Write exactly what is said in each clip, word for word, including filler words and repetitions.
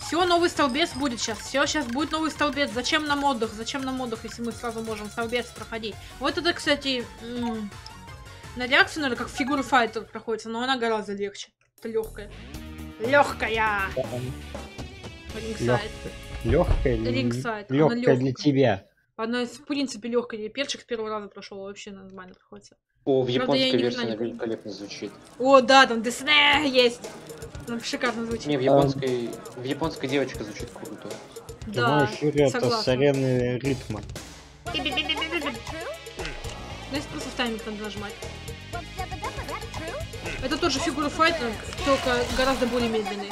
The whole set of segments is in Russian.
Все, новый столбец будет сейчас. Все, сейчас будет новый столбец. Зачем нам отдых? Зачем нам отдых, если мы сразу можем столбец проходить? Вот это, кстати, на реакцию, наверное, как фигура файтер проходится, но она гораздо легче. Это легкая. Легкая! Рингсайд. Легкая, Рингсайд. легкая для тебя. Она, в принципе, легкая. Перчик с первого раза прошел, вообще нормально проходится. О, в Правда, японской версии не она великолепно звучит. О, да, там Дисней есть. Там шикарно звучит. Не, в японской, в японской девочка звучит круто. Да, это с арены ритма. Здесь просто в тайминг надо нажимать. Это тот же фигура файтер, только гораздо более медленный.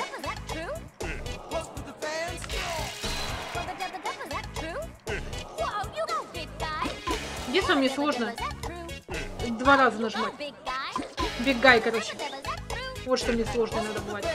Здесь вам не сложно. Два раза нажимать. Бегай, короче. Вот что мне сложно надо бывать.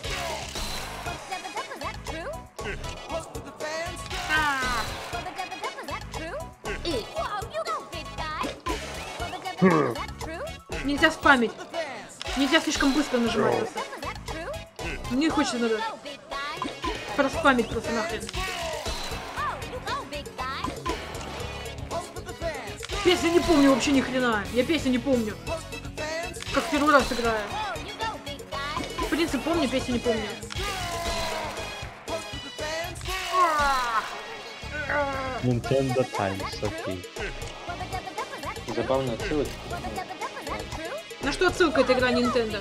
Нельзя спамить. Нельзя слишком быстро нажимать просто. Мне хочется надо проспамить просто нахрен. Песню не помню вообще ни хрена. Я песню не помню. Как первый раз играю. В принципе, помню, песню не помню. Nintendo Times, окей. Забавная отсылка. На что отсылка эта игра Nintendo?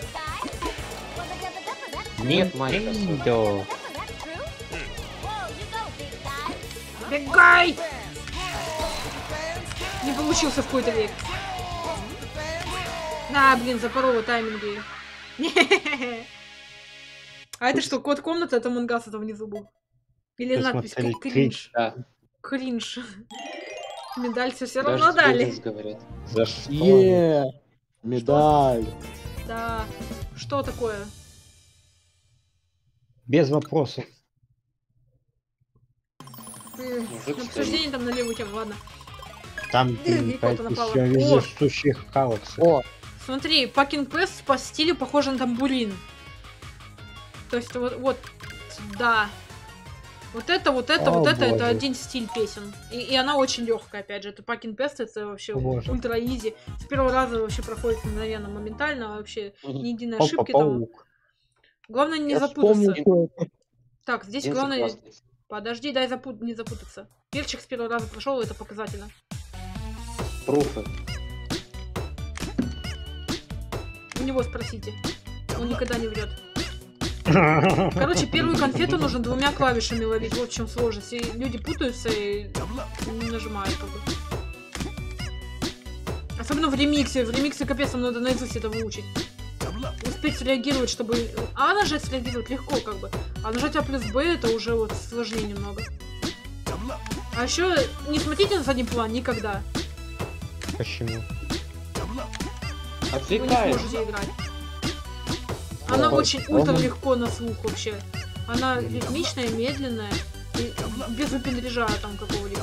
Нет, Nintendo. Бегай! Не получился в какой-то век. А, блин, запорола тайминги. А это что, код комнаты? Это Мангас, это внизу был. Или надпись кринж. Кринж. Медаль все равно дали. За что? Медаль. Да. Что такое? Без вопросов. Обсуждение там на левую тему, ладно. Там вездесущих халаксов. О, смотри, Пакинг Пэс по стилю похож на тамбурин. То есть вот, вот, да. Вот это, вот это, О, вот это, боже. это один стиль песен. И, и она очень легкая, опять же. Это Пакинг Пэс, это вообще Боже. ультра изи. С первого раза вообще проходит мгновенно, моментально, вообще ни единой ошибки там. Главное не я запутаться. вспомнил, что Так, здесь День главное... согласен. Подожди, дай запут... не запутаться. Перчик с первого раза прошел, это показательно. Пруфы. У него спросите. Он никогда не врет. Короче, первую конфету нужно двумя клавишами ловить. Вот в чем сложность. И люди путаются и не нажимают. Как бы. Особенно в ремиксе. В ремиксе капец, нам надо наизусть это выучить. Успеть среагировать, чтобы... А нажать среагировать легко, как бы. А нажать А плюс Б это уже вот сложнее немного. А еще не смотрите на задний план никогда. Почему? Вы не Отвлекает. сможете играть. Она О, очень он- ультра легко на слух вообще. Она ритмичная, медленная, и без выпендрежа там какого-либо.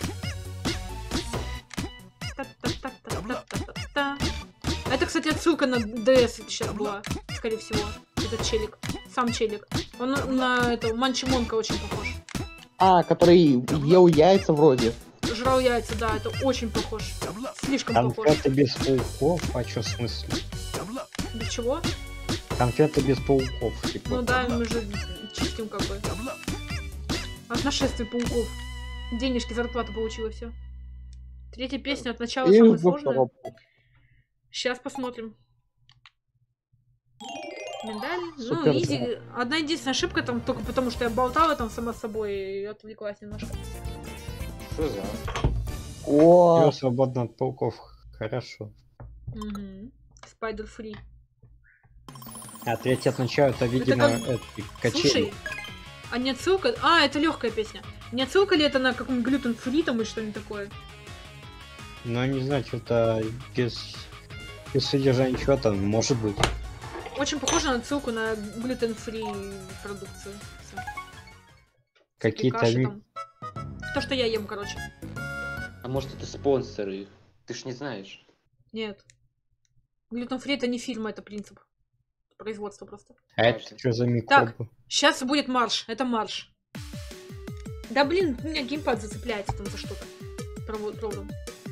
Та-та-та-та-та-та-та. Это, кстати, отсылка на ДС сейчас была, скорее всего. Этот челик. Сам челик. Он на это Манчимонка очень похож. А, который ел яйца вроде. Жрал яйца, да, это очень похож. Слишком похож. Конфеты без пауков, а чё в смысле? Без чего? Конфеты без пауков, типа. Ну да, мы же чистим как бы. От нашествия пауков. Денежки, зарплата получила, все. Третья песня от начала И самая в сложная. коробку. Сейчас посмотрим. Медаль. Супер, Ну, изи. Одна единственная ошибка там, только потому что я болтала там сама с собой и отвлеклась немножко. Что за? О, Я свободно от пауков. Хорошо. Угу. Spider Free. А третий от начала это, видимо, как- это, качели. Слушай, а не отсылка... А, это легкая песня. Не отсылка ли это на каком-нибудь глютен фри там или что-нибудь такое? Ну, не знаю, что-то без... без содержания чего-то, может быть. Очень похоже на отсылку на глютен фри продукцию. Всё. Какие-то... Каши ми- там. То, что я ем, короче. А может это спонсоры их? Ты ж не знаешь. Нет. Глютен фри это не фильм, это принцип. производство просто. А это что за микробы? Сейчас будет марш. Это марш. Да блин, у меня геймпад зацепляется там за что-то. Проводом.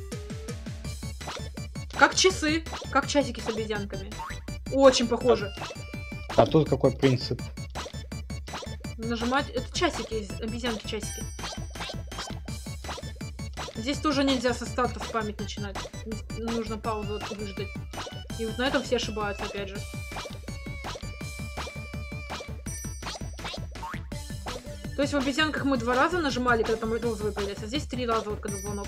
Как часы, как часики с обезьянками. Очень похоже. А тут какой принцип? Нажимать... Это часики, обезьянки часики. Здесь тоже нельзя со старта в память начинать. Нужно паузу выждать. И вот на этом все ошибаются, опять же. То есть в обезьянках мы два раза нажимали, когда там розовый появляется, а здесь три раза, вот когда звонок.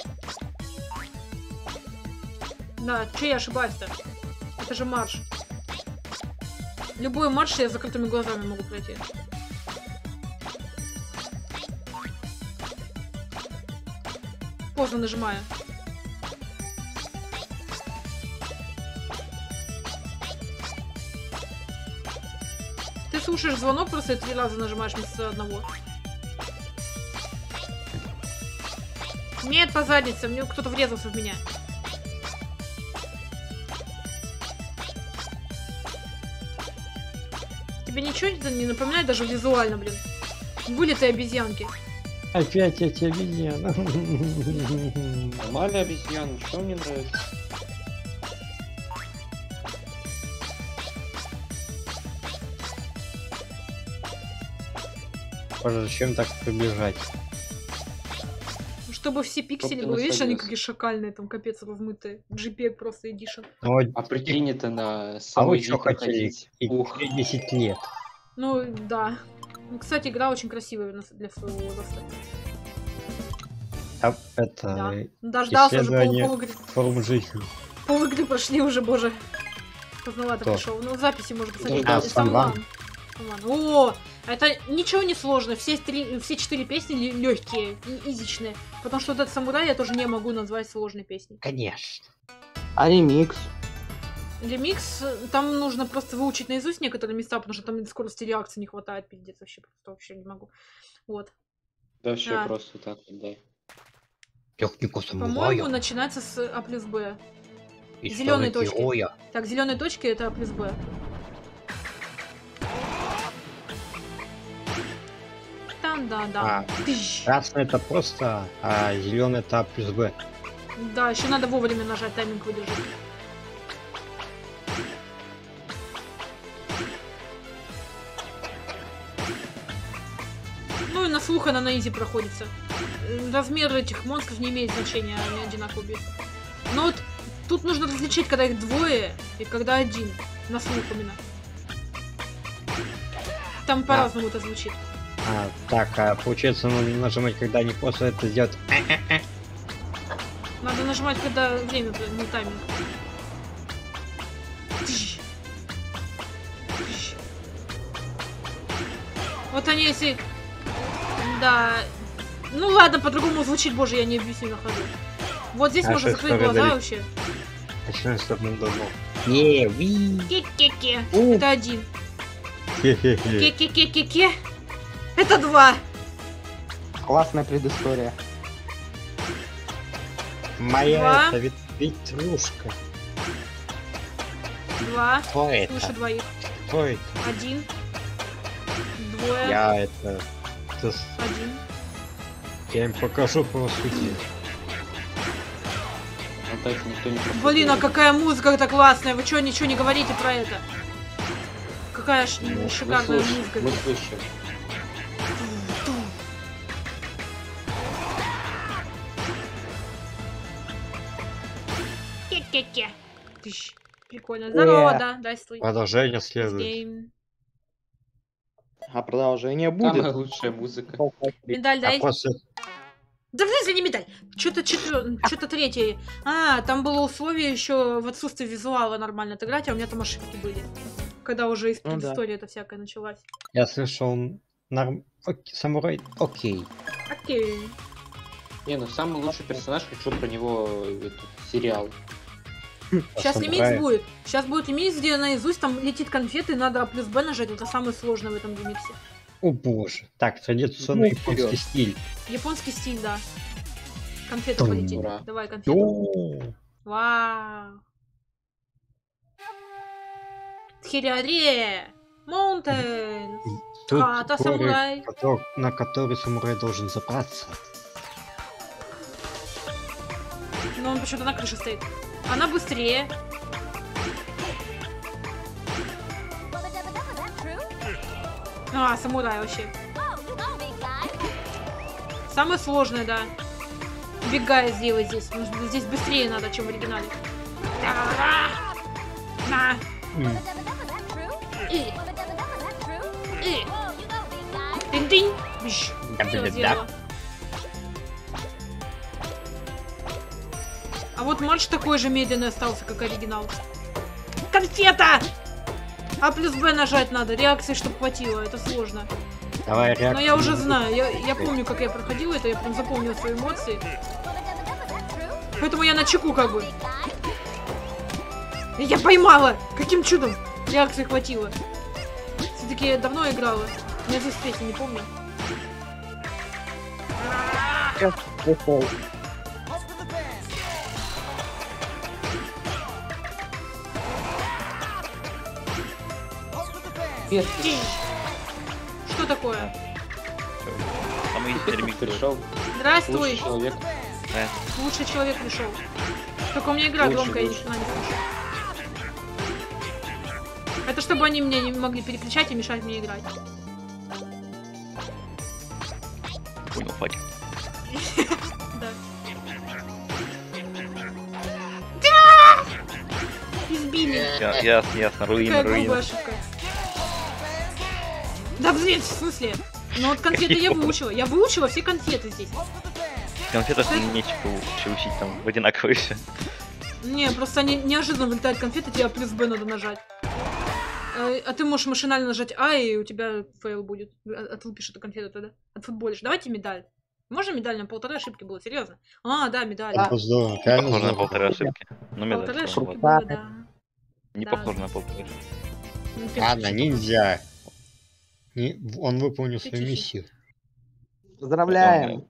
Да, че я ошибаюсь-то? Это же марш. Любой марш я с закрытыми глазами могу пройти. Поздно нажимаю. Ты слушаешь звонок, просто и три раза нажимаешь вместо одного. Нет, по заднице, мне кто-то врезался в меня. Тебе ничего не напоминает даже визуально, блин? Вылитые обезьянки. Опять эти обезьяны. Нормальная обезьяна, что мне нравится? Боже, зачем так приближать? Чтобы все пиксели были, видишь, они какие шакальные, там капец размытые. джей пи и джи просто эдишн. Ну, а прикинь, это на а самой вы что хотели? Ух. десять лет. Ну, да. Кстати, игра очень красивая для своего возраста. А это... Да. Дождался уже пол, пол игры. Форм жизни. Пол игры прошли уже, боже. Поздновато Кто? пришел. Ну, записи можно посмотреть. А, Самван. О, это ничего не сложно. Все, три, все четыре песни легкие и изичные. Потому что вот этот самурай я тоже не могу назвать сложной песней. Конечно. А ремикс? Ремикс, там нужно просто выучить наизусть некоторые места, потому что там скорости реакции не хватает, пиздец, вообще просто вообще не могу. Вот. Да все А. просто так, да. Технику самурая. По-моему, начинается с А плюс Б. Зеленые точки. Героя. Так, зеленые точки это А плюс Б. Там, да, да. А, красный это просто, а зеленый это А плюс Б. Да, еще надо вовремя нажать, тайминг выдержать. Ну и на слух она на изи проходится. Размер этих монстров не имеет значения, они одинаково бьют. Но вот тут нужно различить, когда их двое и когда один. На слух именно. Там по-разному это звучит. А, так, а получается, надо нажимать, когда они после это сделают. Надо нажимать, когда время, не тайминг. Вот они если... Да... Ну ладно, по-другому звучит, боже, я не объясню на ходу. Вот здесь А можно что, закрыть что, глаза говорит? вообще. Начинаем с одним домом. Не, ви. Ке-ке-ке. У. Это один. Хе-хе-хе. Ке-ке-ке-ке-ке. Это два. Классная предыстория. Моя Два. это вит- Витрушка. Два. Кто это? Выше двоих. Кто это? Один. Двое. Я это... это с- Один. Я им покажу по сути. Ну так никто не проходит. Блин, а какая музыка-то классная. Вы что, ничего не говорите про это? Какая ш- Ну, шикарная мы слышим, музыка. мы слышим. Ке-ке-ке. Тыщ. Прикольно. Здорово, Э. да. Здравствуй. Продолжение следует. Гейм. А продолжение будет. Самая лучшая музыка. Медаль А дай. после... Да в смысле не медаль. Что-то четвер... что-то третье. А, там было условие еще в отсутствии визуала нормально отыграть, а у меня там ошибки были. Когда уже из Ну да. предыстории это всякое началась. Я слышал... Норм... Окей, самурай... Окей. Окей. Не, ну самый лучший персонаж, хочу про него этот, сериал. Сейчас Самурай. лимит будет. Сейчас будет лимит, где наизусть там летит конфеты, надо А плюс Б нажать. Это самое сложное в этом ремиксе. О боже. Так, традиционный Ну, японский вперед. стиль. Японский стиль, да. Конфеты Тум. полетели. Ура. Давай конфеты. О, Вау. Хиляре! Маунтейн! Тут Хата горы, самурай! котор- на который самурай должен забраться. Но он почему-то на крыше стоит. Она быстрее. А, самурай вообще. Самое сложное, да. Бегая сделать здесь. Потому что здесь быстрее надо, чем в оригинале. На! М, И! И! Тынь-тынь! Бщ! Всё сделала. А вот матч такой же медленный остался, как оригинал. Конфета! А плюс Б нажать надо, реакции, чтобы хватило, это сложно. Давай Но я реакцию. уже знаю, я, я помню, как я проходила это, я прям запомнила свои эмоции. Поэтому я на чеку как бы. Я поймала! Каким чудом? Реакции хватило. Все-таки я давно играла. Я здесь третий, не помню. Ушел. Нет, Тинь. Что такое? Самый ремикс пришел. Здравствуй! Лучший человек. Лучший человек пришел. Только у меня игра Лучше, громкая, я ни лучше. хрена не слышу. Это чтобы они меня не могли переключать и мешать мне играть. Понял, хватит. Да. Избили. Я- Ясно, ясно, руина, Какая грубая руина. ошибка. Да блин, в смысле? Ну вот конфеты я выучила. Я выучила все конфеты здесь. Конфетов не типа лучше учить там в одинаковые все. Не, просто они неожиданно вылетают конфеты, тебе плюс Б надо нажать. А, а ты можешь машинально нажать А, и у тебя фейл будет. А- Отлупишь эту конфету тогда. Отфутболишь. Давайте медаль. Можно медаль? На полторы ошибки было, серьезно? А, да, медаль. Да. Это здорово, Не реально похоже на здорово. полторы ошибки. Ну, медаль. Полторы всё ошибки равно, было, да. Не Да. похоже на полторы. Ну, ты Ладно, тише. нельзя. Не- он выполнил Ты свою тише. миссию. Поздравляем.